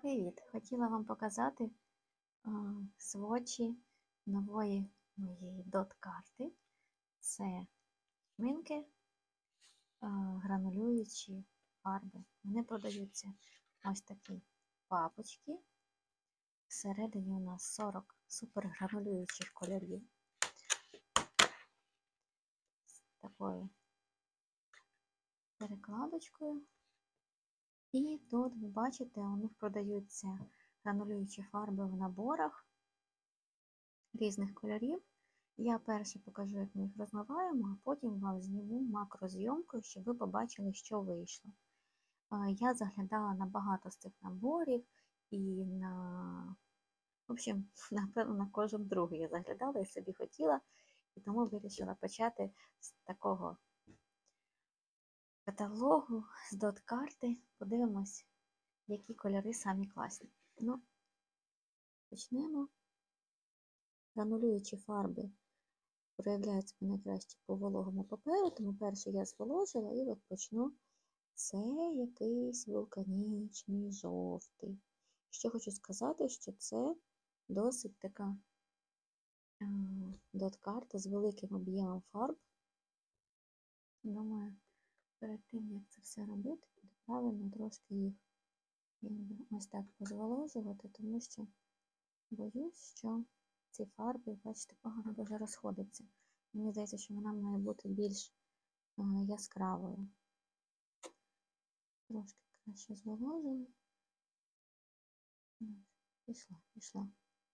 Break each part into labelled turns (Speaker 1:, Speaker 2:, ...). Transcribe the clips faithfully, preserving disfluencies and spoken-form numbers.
Speaker 1: Привіт! Хотіла вам показати а, сводчі нової моєї дот-карти. Це шминки, а, гранулюючі фарби. Вони продаються ось такі папочки. Всередині у нас сорок супергранулюючих кольорів. З такою перекладочкою. І тут, ви бачите, у них продаються гранулюючі фарби в наборах різних кольорів. Я перше покажу, як ми їх розмиваємо, а потім вам зніму макрозйомкою, щоб ви побачили, що вийшло. Я заглядала на багато з цих наборів і на, в общем, напевно, на кожен другий я заглядала і собі хотіла, і тому вирішила почати з такого каталогу, з дот-карти. Подивимось, які кольори самі класні. Ну, почнемо. Гранулюючі фарби проявляються найкраще по вологому паперу, тому перше я зволожила і от почну. Це якийсь вулканічний жовтий. Що хочу сказати, що це досить така дот-карта з великим об'ємом фарб. Думаю, перед тим, як це все робити, буде правильно трошки їх ось так позволожувати, тому що боюсь, що ці фарби, бачите, погано дуже розходяться. Мені здається, що вона має бути більш яскравою. Трошки краще зволожили. Пішла, пішла.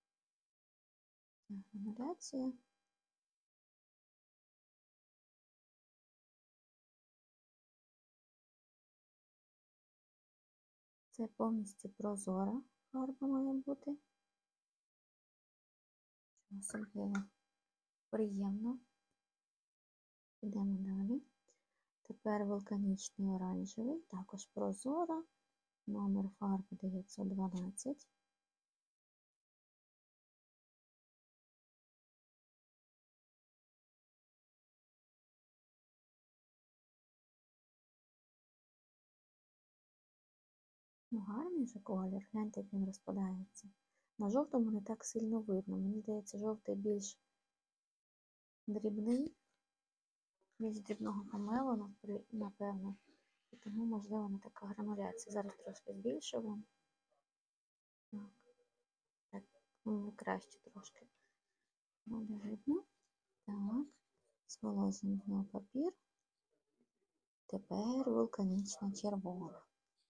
Speaker 1: Грануляція. Це повністю прозора фарба має бути. Особливо приємно. Йдемо далі. Тепер вулканічний оранжевий, також прозора. Номер фарби дев'ятсот дванадцять. Ну, гарний же колір, гляньте, як він розпадається. На жовтому не так сильно видно. Мені здається, жовтий більш дрібний, більш дрібного помелу, напевно. І тому, можливо, не така грануляція. Зараз трошки збільшуємо. Так, так, ну, краще трошки буде видно. Так, зволожуємо знову папір. Тепер вулканічна червона.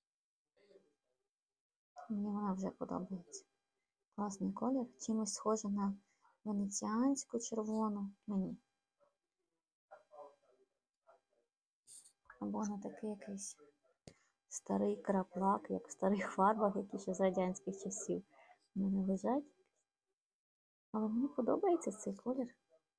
Speaker 1: Мені вона вже подобається. Класний колір, чимось схоже на венеціанську червону мені. Або на такий якийсь старий краплак, як в старих фарбах, які ще з радянських часів в мене лежать. Але мені подобається цей колір.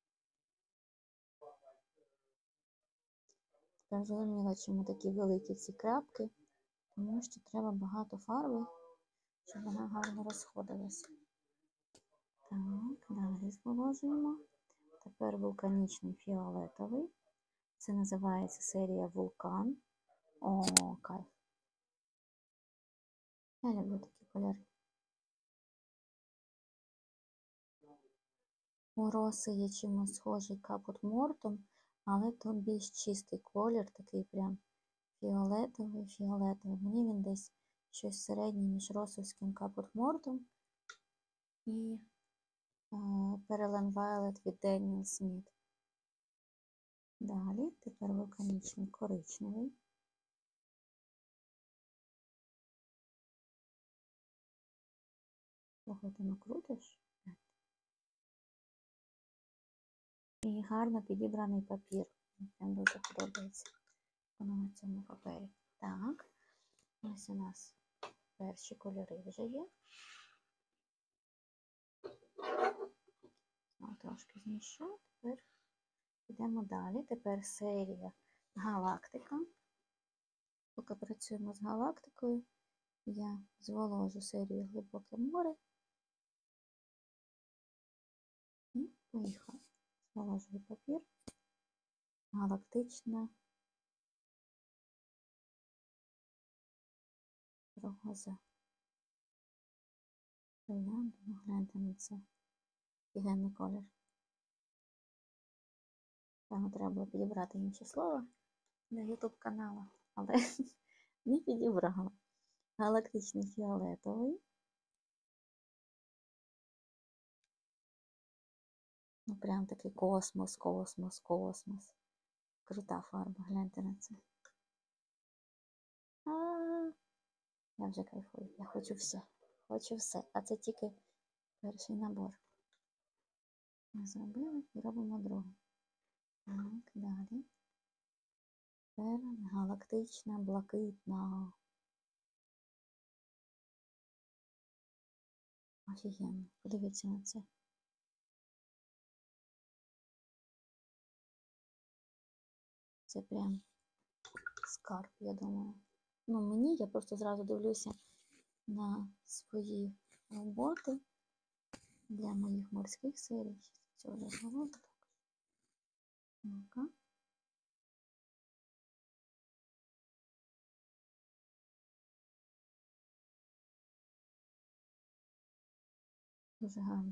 Speaker 1: Я зрозуміла, чому такі великі ці крапки, тому що треба багато фарби, щоб вона гарно розходилася. Так, далі зволожуємо. Тепер вулканічний фіолетовий. Це називається серія Вулкан. О, кайф. Я люблю такі кольори. У роси є чимось схожий Капут Мортум, але тут більш чистий колір, такий прям фіолетовий, фіолетовий. Мені він десь щось середнє між росовським Капут Мортум і Перелен Вайлет від Деніел Сміт. Далі, тепер вулканічний коричневий. Ого, ти накрутиш? І гарно підібраний папір. Мені дуже подобається воно на цьому папері. Так, ось у нас перші кольори вже є. Знову трошки зміщу. Тепер йдемо далі. Тепер серія Галактика. Поки працюємо з галактикою, я зволожу серію Глибоке море. І поїхали. Зволожую папір. Галактична роза. Троянда, ну гляньте на це. Офігенний колір. Там треба було підібрати інші слова для ютуб каналу, але не підібрала. Галактичний фіолетовий. Ну прям такий космос, космос, космос. Крута фарба, гляньте на це. А, я вже кайфую, я хочу все, хочу все. А це тільки перший набор. Ми зробили і робимо другий. Так, далі. Тепер галактична, блакитна. Офігенно, подивіться на це. Це прям скарб, я думаю. Ну, мені, я просто зразу дивлюся на свої роботи для моїх морських серій. Це вже було так. Ну-ка. Дуже гарно.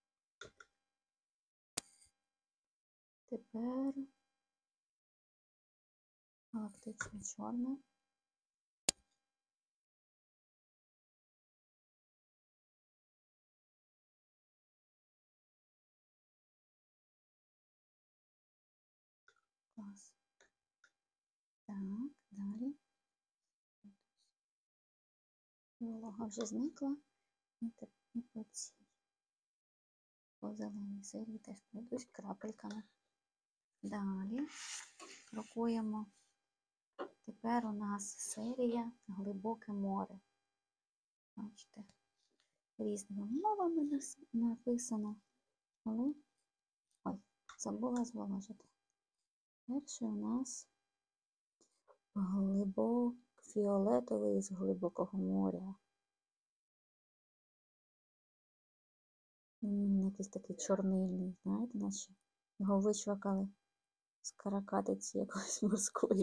Speaker 1: Тепер галактичне чорне. Клас. Так, далі. Волога вже зникла. І і по цій. По зеленій серії теж пройдусь крапельками. Далі крокуємо. Тепер у нас серія Глибоке море. Бачите, різними мовами написано, але, ой, забула зволожити. Перший у нас глибок фіолетовий з глибокого моря. Він якийсь такий чорнильний, знаєте, наче його вичвакали з каракатиці якоїсь морської.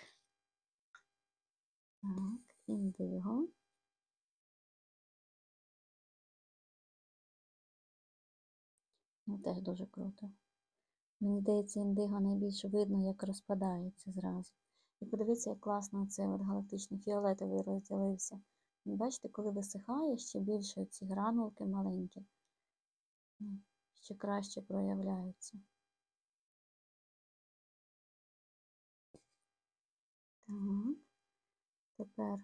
Speaker 1: Так, індиго. Ну, теж дуже круто. Мені здається, індиго найбільше видно, як розпадається зразу. І подивіться, як класно цей от галактичний фіолетовий розділився. Бачите, коли висихає, ще більше ці гранулки маленькі, ще краще проявляються. Так, тепер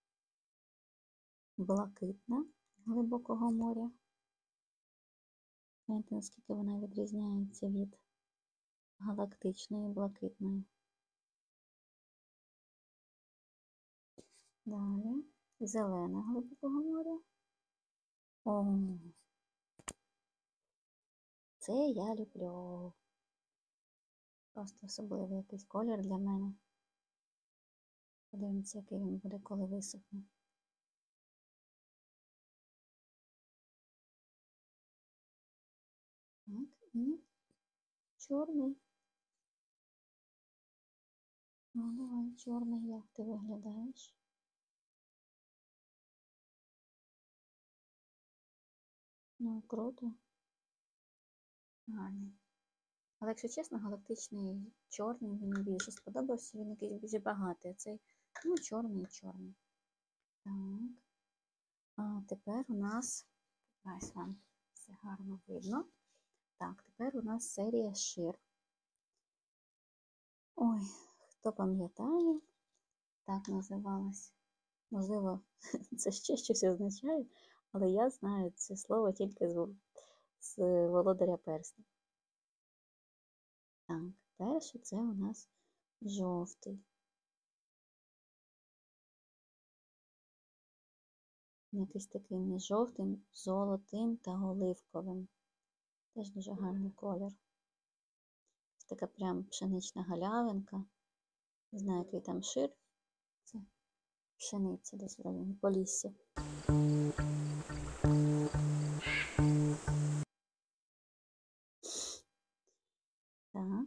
Speaker 1: блакитна глибокого моря. Знаєте, наскільки вона відрізняється від галактичної блакитної. Далі зелена глибокого моря. О, це я люблю. Просто особливий якийсь колір для мене. Подивимося, який він буде, коли висохне. Так, і чорний. Ну, давай, чорний, як ти виглядаєш? Ну, круто. Гарний. Але, якщо чесно, галактичний чорний мені більше сподобався, він якийсь більш багатий. А цей, ну, чорний, чорний. Так. А тепер у нас, ось вам все гарно видно. Так, тепер у нас серія шир. Ой, хто пам'ятає, так називалась. Можливо, це ще щось означає, але я знаю це слово тільки з, з Володаря перснів. Так, перше це у нас жовтий. Якийсь такий не жовтим, золотим та оливковим. Теж дуже гарний колір. Це така прям пшенична галявинка. Не знаю, який там шир. Це пшениця десь в районі Полісся. Так.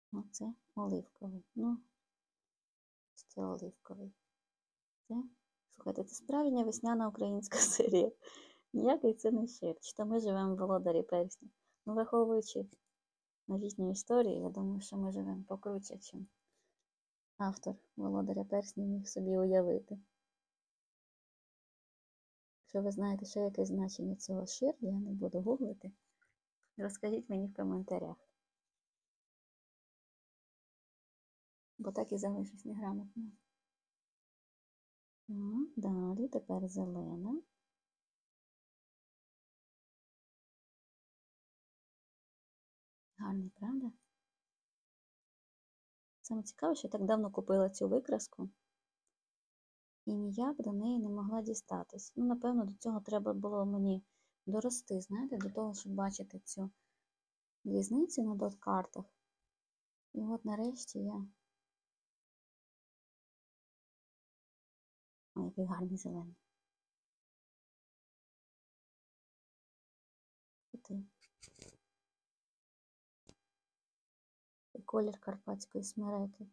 Speaker 1: Оце оливковий. Ну, це оливковий. Це Слухайте, це справжня весняна українська серія. Ніякий це не шир. Чи то ми живемо в володарі перснів. Ну, враховуючи новітню історію, я думаю, що ми живемо покруче, чим автор володаря перснів міг собі уявити. Якщо ви знаєте, що якесь значення цього шир, я не буду гуглити. Розкажіть мені в коментарях. Бо так і залишусь неграмотною. Так, далі, тепер зелена. Гарний, правда? Саме цікаве, що я так давно купила цю викраску і ніяк до неї не могла дістатись. Ну, напевно, до цього треба було мені дорости, знаєте, до того, щоб бачити цю різницю на дот-картах. І от нарешті я... Ой, який гарний зелений. І колір карпатської смереки.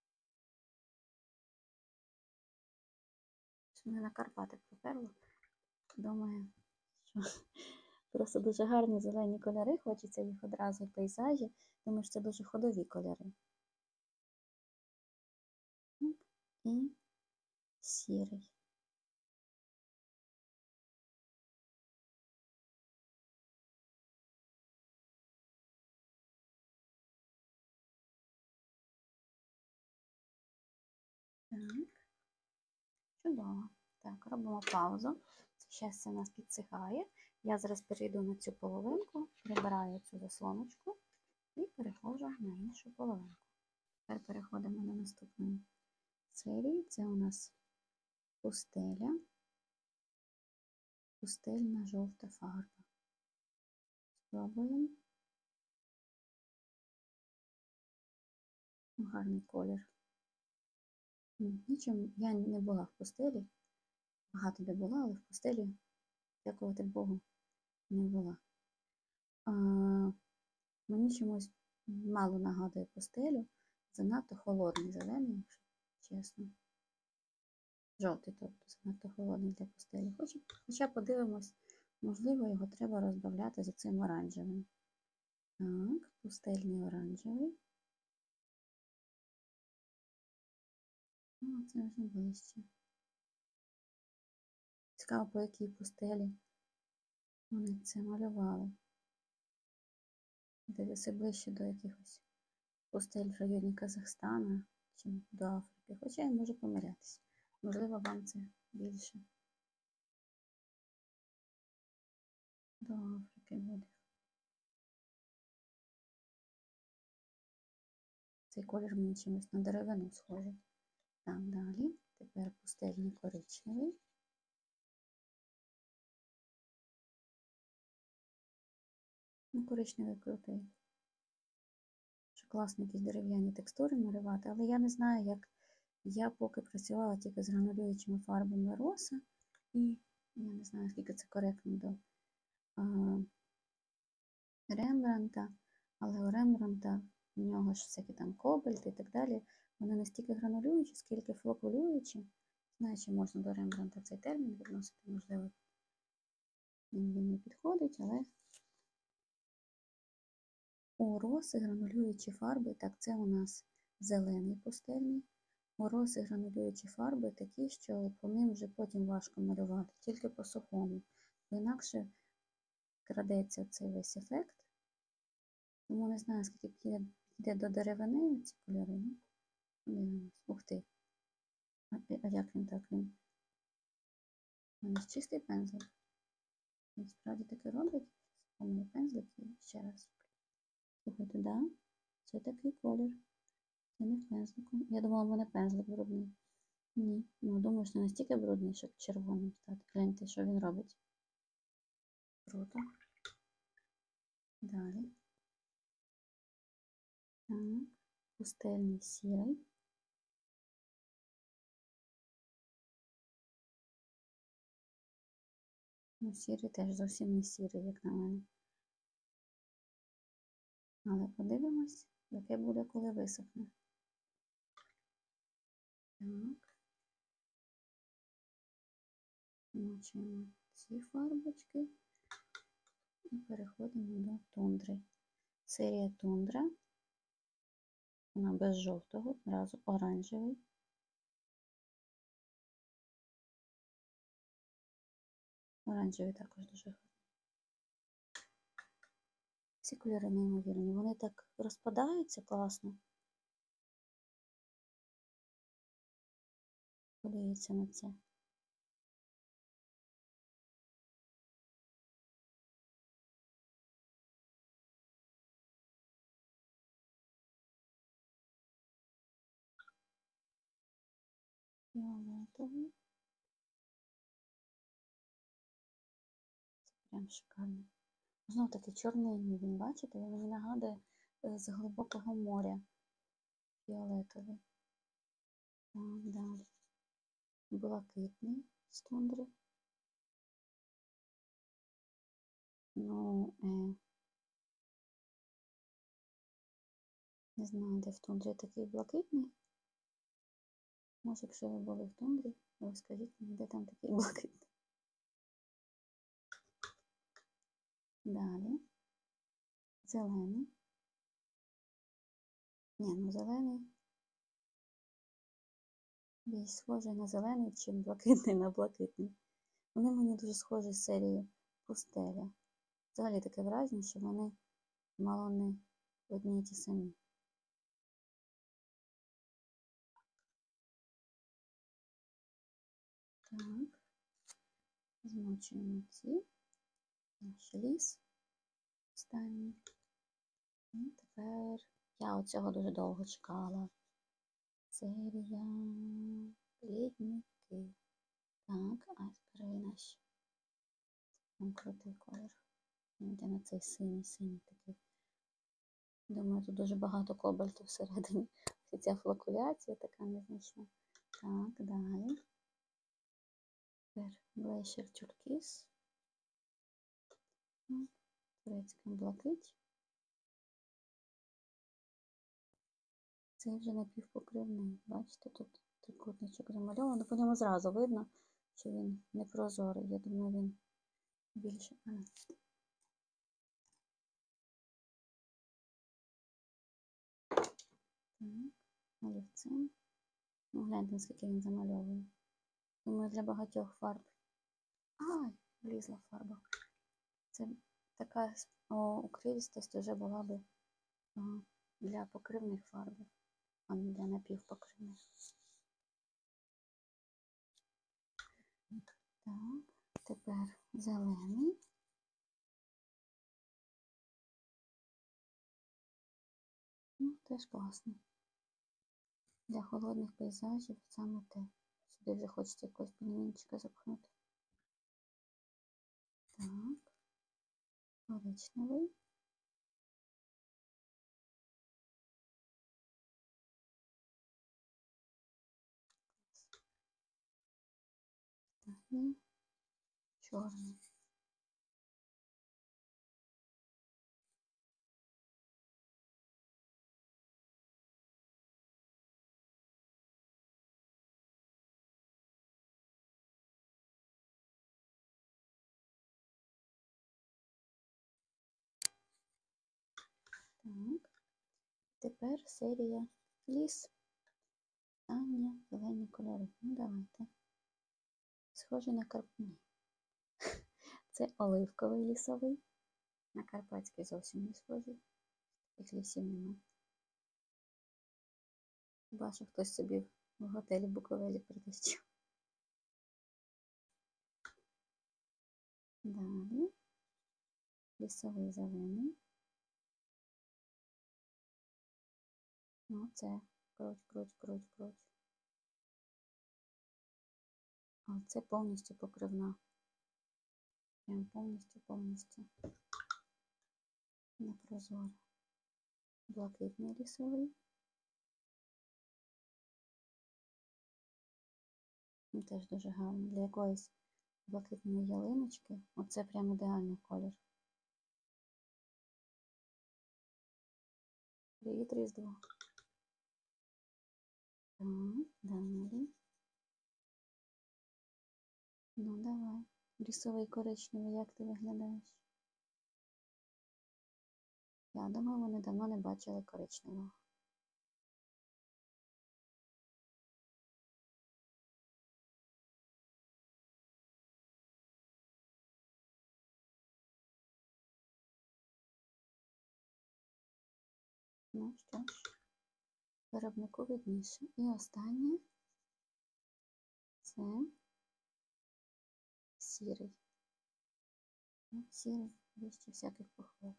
Speaker 1: Що мене на Карпати приперло. Думаю, що просто дуже гарні зелені кольори, хочеться їх одразу в пейзажі, тому що це дуже ходові кольори. І сірий. Так, чудово. Так, робимо паузу. Зараз це у нас підсихає. Я зараз перейду на цю половинку, прибираю цю заслоночку і переходжу на іншу половинку. Тепер переходимо до наступної серії. Це у нас пустеля. Пустельна жовта фарба. Спробуємо. Гарний колір. Нічим я не була в пустелі. Багато де була, але в пустелі, дякувати Богу, не була. А, мені чомусь мало нагадує пустелю. Занадто холодний зелений, якщо чесно. Жовтий, тобто, занадто холодний для пустелі. Хоча, хоча подивимось, можливо, його треба розбавляти за цим оранжевим. Так, пустельний оранжевий. О, це вже ближче. Цікаво, по якій пустелі вони це малювали. Дивися ближче до якихось пустель в районі Казахстана чи до Африки. Хоча я можу помилятися. Можливо, вам це більше до Африки буде. Цей колір мені чимось на деревину схожий. Так, далі. Тепер пустельний коричневий. Ну, коричневий крутий. Що класно якісь дерев'яні текстури малювати, але я не знаю, як я поки працювала тільки з гранулюючими фарбами роса, і я не знаю, скільки це коректно до а, Рембранта, але у Рембранта в нього ж всякі там кобальт і так далі, вони не стільки гранулюючі, скільки флокулюючі. Знаю, чи можна до Рембранта цей термін відносити, можливо, він не підходить, але у роси гранулюючі фарби, так, це у нас зелений пустельний. У роси гранулюючі фарби такі, що по ним вже потім важко малювати, тільки по сухому. Бо інакше крадеться цей весь ефект. Тому не знаю, скільки піде до деревини ці кольори. Ну, ух ти. А, а як він так? Він? У мене ж чистий пензлик. Він справді таки робить. У мене пензлик і ще раз. Слухайте, да, це такий колір. Це не в пензлику. Я думала, в мене пензлик брудний. Ні. Ну, думаю, що не настільки брудний, щоб червоним стати. Гляньте, що він робить. Круто. Далі. Так. Пустельний сірий. Ну, сірий теж зовсім не сірий, як на мене. Але подивимось, яке буде, коли висохне. Так. Змочуємо ці фарбочки і переходимо до тундри. Серія тундра. Вона без жовтого, одразу оранжевий. Оранжевий також дуже гарний. Ці кольори неймовірні. Вони так розпадаються класно. Подивіться на це. Фіолетовий. Це прям шикарно. Знову таки чорний він, бачите, він мені нагадує з глибокого моря. Фіолетовий. Так, далі. Блакитний з тундри. Ну, е, не знаю, де в тундрі такий блакитний. Може, якщо ви були в тундрі, ви скажіть мені, де там такий блакитний. Далі. Зелений. Ні, ну зелений. Більш схожий на зелений, чим блакитний на блакитний. Вони мені дуже схожі з серії Пустеля. Взагалі таке враження, що вони мало не одні й ті самі. Так, змочуємо ці, наш ліс останній. І тепер я оцього дуже довго чекала. Серія Лідники. Так, айсберги наші. Там крутий колір. Йде на цей синій-синій такий. Думаю, тут дуже багато кобальту всередині. Ось ця флокуляція така незначна. Так, далі. Тепер Glacier Turquoise. Турецька блакить. Це вже напівпокривний. Бачите, тут трикутничок замальовано. По ньому зразу видно, що він не прозорий. Я думаю, він більше. А. Так, олівцем. Ну, гляньте, наскільки він замальовує. Думаю, для багатьох фарб. Ай, влізла фарба. Це така о, укривістость вже була би о, для покривних фарб, а не для напівпокривних. Так, тепер зелений. Ну, теж класно. Для холодних пейзажів саме те. Сюди вже хочеться якогось пінгвінчика запхнути. Так, коричневий. І чорний. Так, тепер серія ліс. Останні зелені кольори. Ну, давайте. Схожий на карпні. Це оливковий лісовий. На карпатський зовсім не схожий. Таких лісів немає. Бачу, хтось собі в готелі Буковелі притащив. Далі. Лісовий зелений. Ну, це круть, круть, круть, круть. А це повністю покривна. Прям повністю, повністю. Непрозоро. Блакитний лісовий. Він теж дуже гарний. Для якоїсь блакитної ялиночки. Оце прям ідеальний колір. Привіт, Різдво. Так, далі. Ну, давай. Лісовий коричневий, як ти виглядаєш? Я думаю, вони давно не бачили коричневого. Ну що ж, виробнику видніше. І останнє це сірий. Ну, сірий, вище всяких похвал.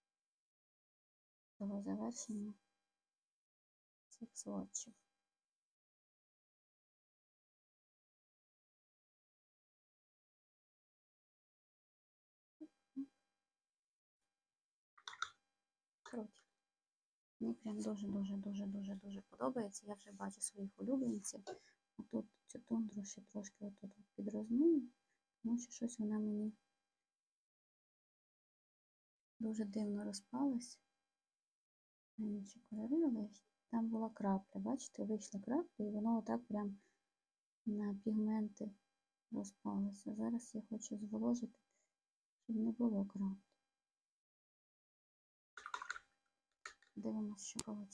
Speaker 1: Того завершення цих сводчів. Коротше, мені прям дуже-дуже-дуже-дуже-дуже подобається. Я вже бачу своїх улюбленців. А тут цю тундру ще трошки отут підрозмию, тому що щось вона мені дуже дивно розпалась. На інші кольори, але там була крапля. Бачите, вийшла крапля, і воно отак прям на пігменти розпалося. Зараз я хочу зволожити, щоб не було крапли. Дивимося, що вийде.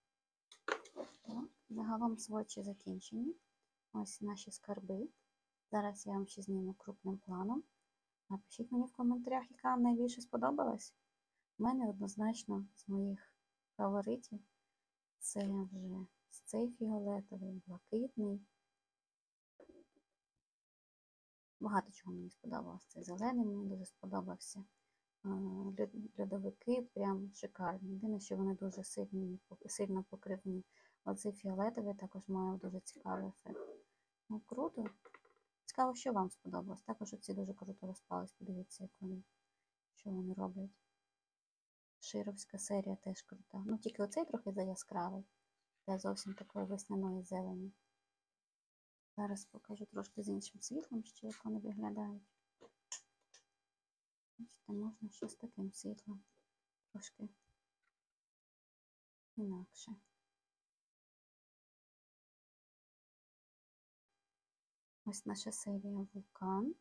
Speaker 1: Загалом сводчі закінчені. Ось наші скарби. Зараз я вам ще зніму крупним планом. Напишіть мені в коментарях, яка вам найбільше сподобалась. У мене однозначно з моїх фаворитів це вже цей фіолетовий, блакитний. Багато чого мені сподобалось. Цей зелений мені дуже сподобався. Льодовики прям шикарні. Єдине, що вони дуже сильні, сильно покривні. Оцей фіолетовий також має дуже цікавий ефект. Ну, круто. Цікаво, що вам сподобалось. Також оці дуже круто розпались. Подивіться, як вони, що вони роблять. Шировська серія теж крута. Ну, тільки оцей трохи заяскравий. Для зовсім такої весняної зелені. Зараз покажу трошки з іншим світлом, ще як вони виглядають. Бачите, можна ще з таким світлом. Трошки інакше. Ось наша серія Вулкан.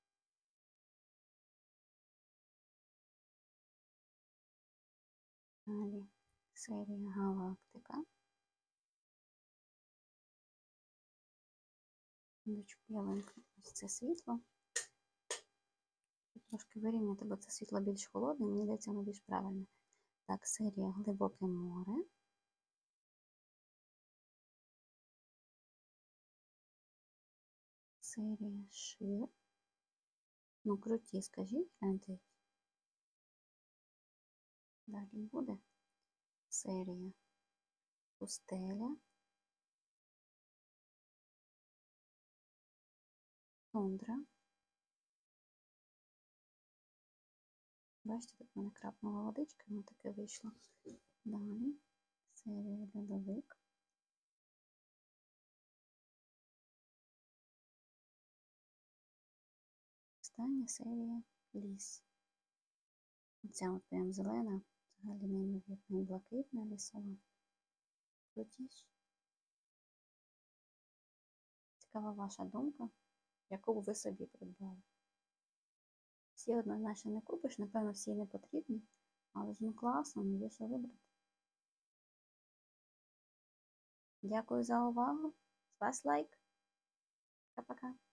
Speaker 1: Далі серія Галактика. Я вимкну ось це світло. Трошки вирівняти, бо це світло більш холодне, мені здається, воно більш правильне. Так, серія Глибоке море. Серія Шир. Ну, круті, скажіть, гляньте. Далі буде серія Пустеля. Тундра. Бачите, тут в мене крапнула водичка, воно таке вийшло. Далі серія Льодовик. Остання серія Ліс. Оця от прям зелена, взагалі неймовірна і блакитна лісова. Крутіш. Цікава ваша думка, яку б ви собі придбали. Всі однозначно не купиш, напевно, всі не потрібні, але ж ну класно, є що вибрати. Дякую за увагу. З вас лайк. Пока-пока.